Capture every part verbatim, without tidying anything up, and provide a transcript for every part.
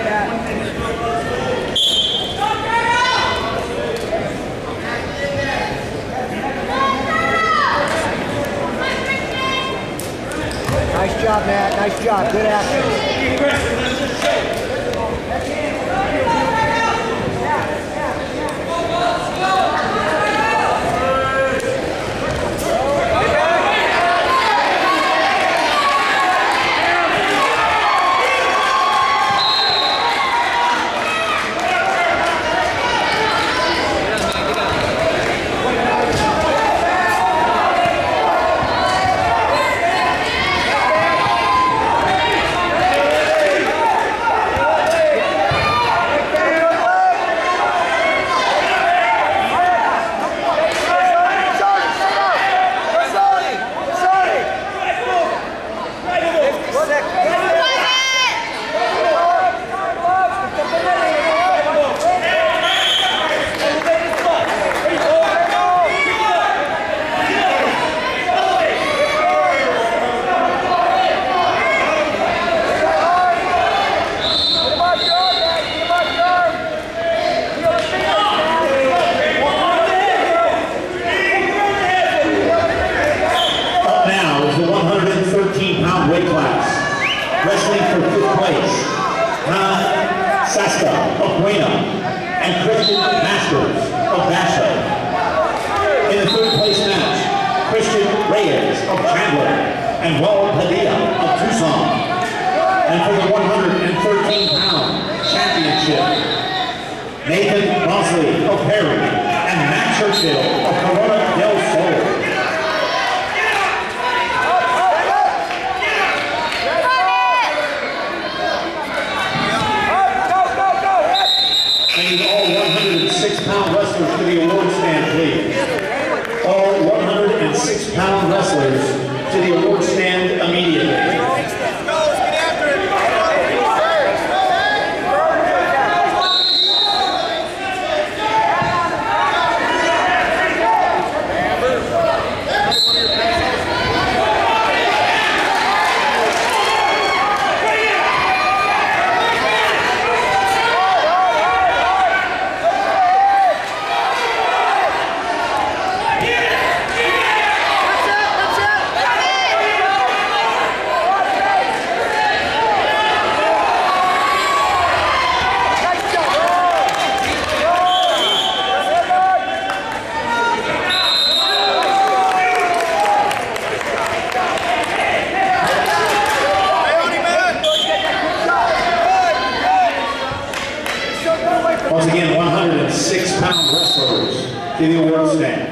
Nice job, Matt. Nice job. Good action. Once again, one hundred six pound wrestlers to the award stand.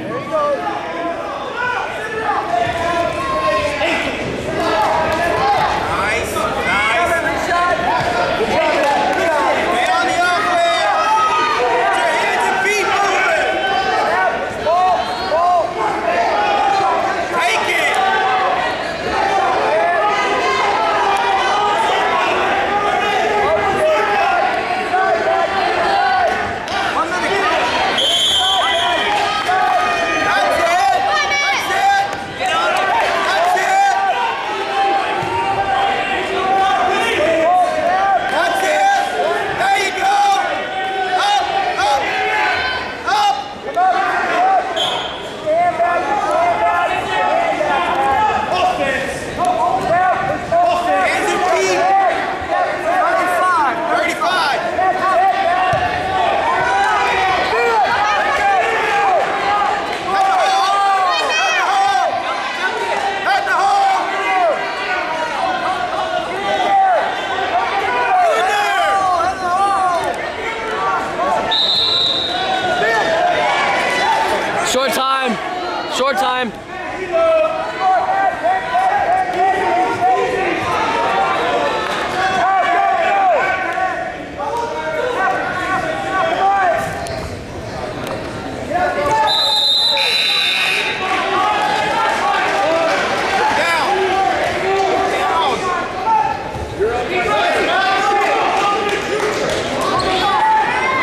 Short time. Short time.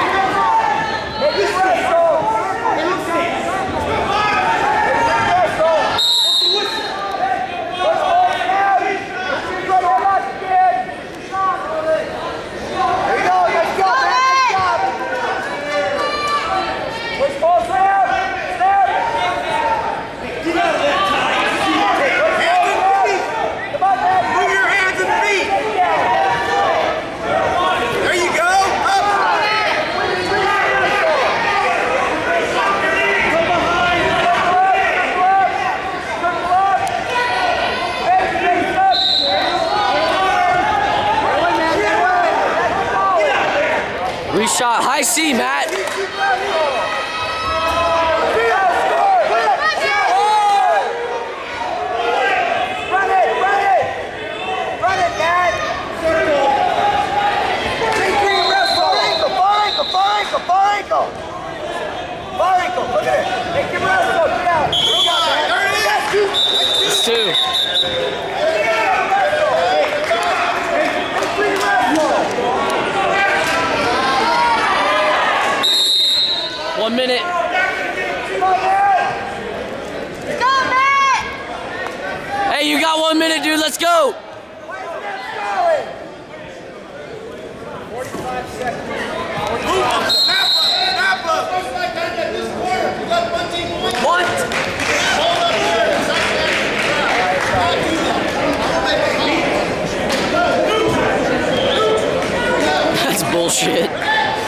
Go! Reshot. High C, Matt. Look at it. Make your wrestle. Get out. It's two. One minute. Hey, you got one minute, dude. Let's go. forty-five seconds. What? That's bullshit. There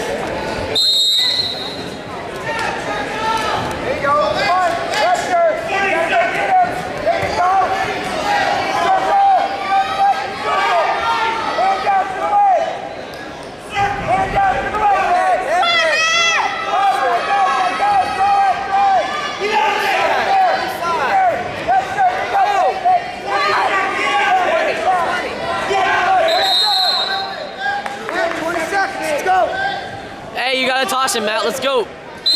you go. Come on. Pressure. Get him. There you go. Circle. Circle. Hand down to the leg. Hand down to the right leg. Go, go, go, go, go, go. Get out there. Yes, sir. Here you go. twenty seconds. Let's go. Hey, you gotta toss him, Matt. Let's go.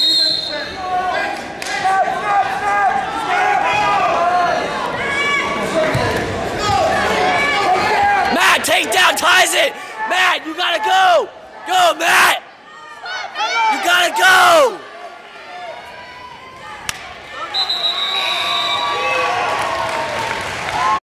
Matt, takedown ties it. Matt, you gotta go. Go, Matt. You gotta go.